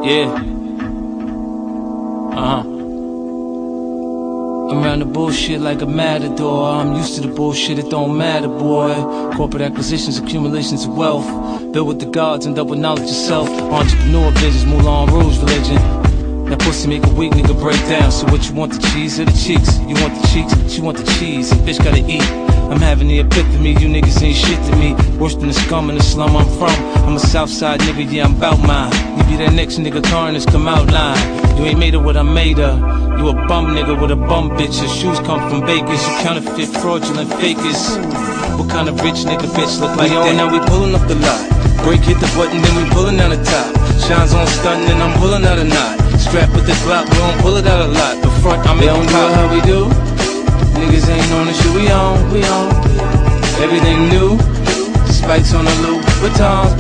Yeah. I'm around the bullshit like a matador. I'm used to the bullshit, it don't matter, boy. Corporate acquisitions, accumulations of wealth. Built with the gods and double knowledge of self. Entrepreneur business, Moulin Rouge religion. That pussy make a weak nigga break down. So what you want, the cheese or the cheeks? You want the cheeks, she want the cheese. And bitch gotta eat. I'm having the epiphany, you niggas ain't shit to me. Worse than the scum in the slum I'm from. I'm a Southside nigga, yeah, I'm bout mine. You be that next nigga carnage, come out line. You ain't made of what I made of. You a bum nigga with a bum bitch. Your shoes come from bakers. You counterfeit, fraudulent fakers. What kind of rich nigga bitch look like that? Now we pulling up the lot. Break hit the button, then we pulling out the top. Shines on stunting, and I'm pulling out a knot. Strap with the Glock, we don't pull it out a lot. The front, I'm in on top. How we do? Niggas ain't on the shit, we on. Everything new. Spikes on the loop, batons.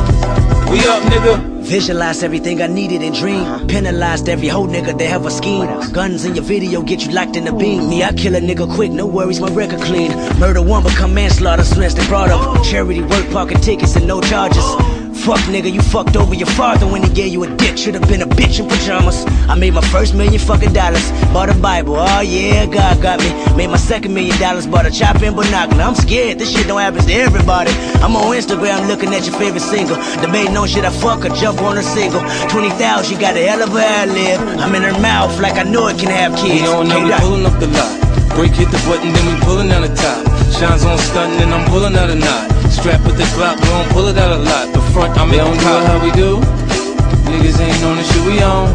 We up, nigga. Visualized everything I needed and dreamed. Penalized every whole nigga that have a scheme. Guns in your video get you locked in the beam. Me, I kill a nigga quick, no worries, my record clean. Murder one become manslaughter, Smiths they brought up. Charity work, parking tickets and no charges. Fuck nigga, you fucked over your father when he gave you a dick. Should've been a bitch in pajamas. I made my first $1 million fucking dollars. Bought a Bible, oh yeah, God got me. Made my second $1 million, bought a chop-in binocular. I'm scared, this shit don't happen to everybody. I'm on Instagram looking at your favorite single. Debating on shit I fuck or jump on her single. 20,000, she got a hell of a ad-lib. I'm in her mouth like I know it can have kids. You know, now we pulling up the lot. Break hit the button, then we pulling out the top. Shines on stunting, and I'm pulling out a knot. Strap with the Glock, we don't pull it out a lot. The front, I'm in on top. How we do? Niggas ain't on the shit, we on.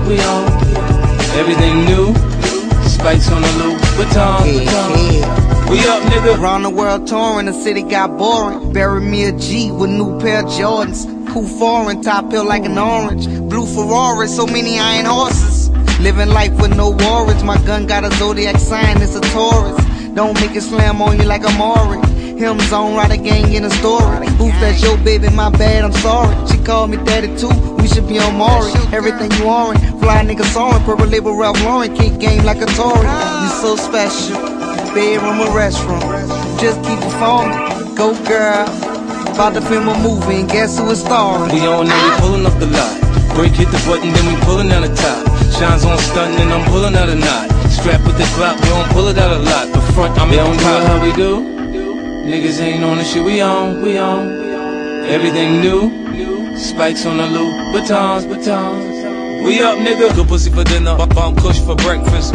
Everything new. Spikes on the loop, batons. We up, nigga. Around the world touring, the city got boring. Bury me a G with new pair of Jordans. Cool foreign, top hill like an orange. Blue Ferrari, so many iron horses. Living life with no worries. My gun got a zodiac sign, it's a Taurus. Don't make it slam on you like a Maury. Him zone, ride a gang in a story. Oof, that's your baby, my bad, I'm sorry. She called me daddy too, we should be on Maury. Everything you orange, fly nigga soaring. Purple label Ralph Lauren, kick game like a Tory. You so special, bedroom or restroom. Just keep it phone, go girl. About to film a movie and guess who is starring? We on and we pulling up the lot. Break hit the button, then we pulling out the top. Shines on stunting, and I'm pulling out a knot. Strap with the Glock, we don't pull it out a lot. The front, I'm in on top. How we do? Niggas ain't on the shit, we on. Everything new. Spikes on the loop, batons. We up, nigga. Good pussy for dinner, bomb kush for breakfast.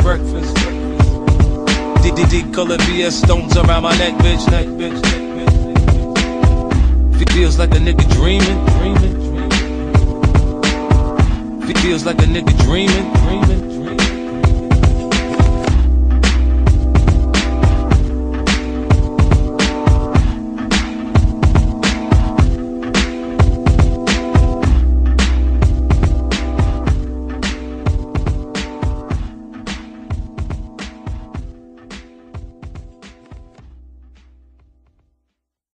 DDD colored BS stones around my neck, bitch. Feels like a nigga dreaming. Feels like a nigga dreaming.